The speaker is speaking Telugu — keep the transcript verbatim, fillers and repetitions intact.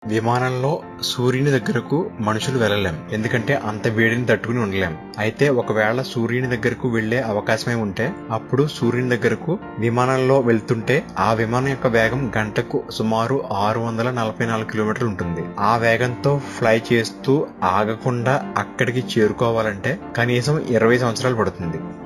విమానంలో సూర్యుని దగ్గరకు మనుషులు వెళ్ళలేం, ఎందుకంటే అంత వేడిని తట్టుకుని ఉండలేం. అయితే ఒకవేళ సూర్యుని దగ్గరకు వెళ్లే అవకాశమే ఉంటే అప్పుడు సూర్యుని దగ్గరకు విమానంలో వెళ్తుంటే ఆ విమానం యొక్క వేగం గంటకు సుమారు ఆరు వందల నలభై నాలుగు కిలోమీటర్లు ఉంటుంది. ఆ వేగంతో ఫ్లై చేస్తూ ఆగకుండా అక్కడికి చేరుకోవాలంటే కనీసం ఇరవై సంవత్సరాలు పడుతుంది.